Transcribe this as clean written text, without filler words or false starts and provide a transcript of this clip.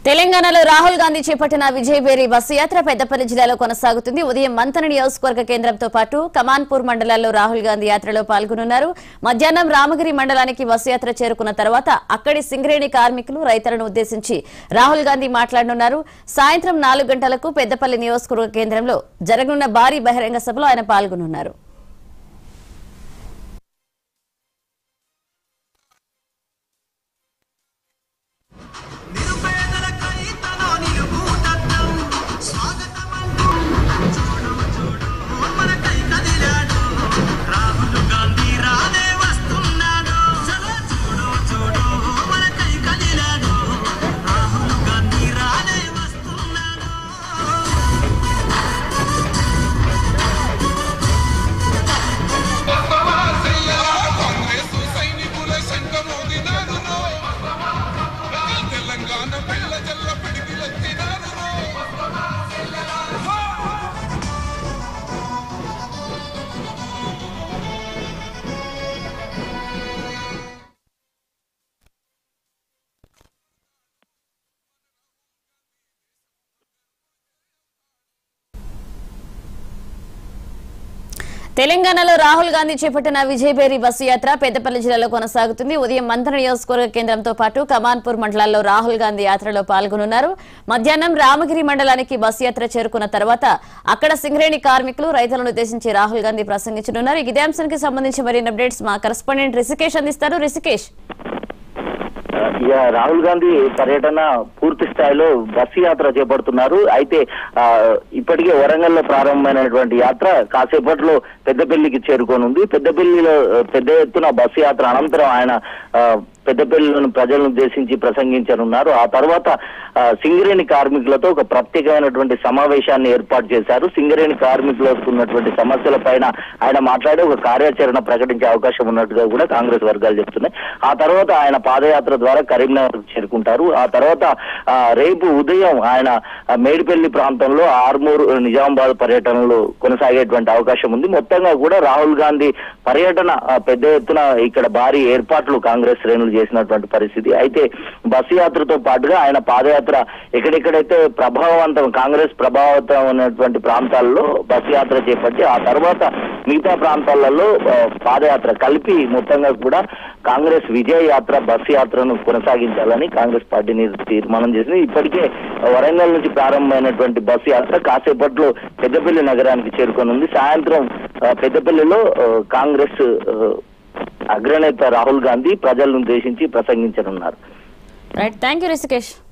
తెలంగాణలో రాహుల్ గాంధీ చేపట్టిన విజయవేరి బస్సు యాత్ర పెద్దపల్లి జిల్లాలో కొనసాగుతుంది. ఉదయం మంతన నియోజకవర్గ కేంద్రంతో పాటు కమాన్పూర్ మండలాల్లో రాహుల్ గాంధీ యాత్రలో పాల్గొనున్నారు. మధ్యాహ్నం రామగిరి మండలానికి బస్సు యాత్ర చేరుకున్న తర్వాత అక్కడి సింగరేణి కార్మికులు రైతులను ఉద్దేశించి రాహుల్ గాంధీ మాట్లాడనున్నారు. సాయంత్రం 4 గంటలకు పెద్దపల్లి నియోజకవర్గ కేంద్రంలో జరగనున్న భారీ బహిరంగ సభలో ఆయన పాల్గొనున్నారు. తెలంగాణలో రాహుల్ గాంధీ చేపట్టిన విజయవేరి బస్సు యాత్ర పెద్దపల్లి జిల్లాలో కొనసాగుతుంది. ఉదయం మంతన నియోజకవర్గ కేంద్రంతో పాటు కమాన్పూర్ మండలాల్లో రాహుల్ గాంధీ యాత్రలో పాల్గొనున్నారు. మధ్యాహ్నం రామగిరి మండలానికి బస్సు యాత్ర చేరుకున్న తర్వాత అక్కడ సింగరేణి కార్మికులు రైతులను ఉద్దేశించి రాహుల్ గాంధీ ప్రసంగించనున్నారు. ఇదే అంశానికి సంబంధించి మరిన్ని అప్డేట్స్ మా కరెస్పాండెంట్ రిషికేష్ అందిస్తారు. రిషికేష్, రాహుల్ గాంధీ పర్యటన పూర్తి స్థాయిలో బస్సు యాత్ర చేపడుతున్నారు. అయితే ఇప్పటికే వరంగల్ లో ప్రారంభమైనటువంటి యాత్ర కాసేపట్లో పెద్దపల్లికి చేరుకోనుంది. పెద్దపల్లిలో పెద్ద ఎత్తున బస్సు యాత్ర అనంతరం ఆయన పెద్దపల్లిలోని ప్రజలను ఉద్దేశించి ప్రసంగించనున్నారు. ఆ తర్వాత సింగరేణి కార్మికులతో ఒక ప్రత్యేకమైనటువంటి సమావేశాన్ని ఏర్పాటు చేశారు. సింగరేణి కార్మికులకు ఉన్నటువంటి సమస్యల పైన ఆయన మాట్లాడి ఒక కార్యాచరణ ప్రకటించే అవకాశం ఉన్నట్టుగా కూడా కాంగ్రెస్ వర్గాలు చెప్తున్నాయి. ఆ తర్వాత ఆయన పాదయాత్ర ద్వారా కరీంనగర్ చేరుకుంటారు. ఆ తర్వాత రేపు ఉదయం ఆయన మేడిపల్లి ప్రాంతంలో ఆర్మూర్ నిజామాబాద్ పర్యటనలో కొనసాగేటువంటి అవకాశం ఉంది. మొత్తంగా కూడా రాహుల్ గాంధీ పర్యటన పెద్ద ఎత్తున ఇక్కడ భారీ ఏర్పాట్లు కాంగ్రెస్ శ్రేణులు చేసినటువంటి పరిస్థితి. అయితే బస్సు యాత్రతో పాటుగా ఆయన పాదయాత్ర ఎక్కడెక్కడైతే కాంగ్రెస్ ప్రభావితం ఉన్నటువంటి ప్రాంతాల్లో బస్సు యాత్ర చేపట్టి ఆ తర్వాత మిగతా ప్రాంతాలలో పాదయాత్ర కలిపి మొత్తంగా కూడా కాంగ్రెస్ విజయ యాత్ర బస్సు యాత్రను కొనసాగించాలని కాంగ్రెస్ పార్టీని తీర్మానం చేసింది. ఇప్పటికే వరంగల్ నుంచి ప్రారంభమైనటువంటి బస్సు యాత్ర కాసేపట్లో పెద్దపల్లి నగరానికి చేరుకోనుంది. సాయంత్రం పెద్దపల్లిలో కాంగ్రెస్ అగ్రనేత రాహుల్ గాంధీ ప్రజలను ఉద్దేశించి ప్రసంగించనున్నారు. Right, thank you Rishikesh.